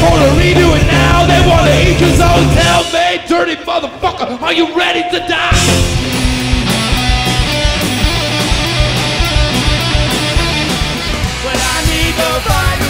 wanna redo it now. They wanna eat your soul. Tell me, dirty motherfucker, are you ready to die? When I need to fight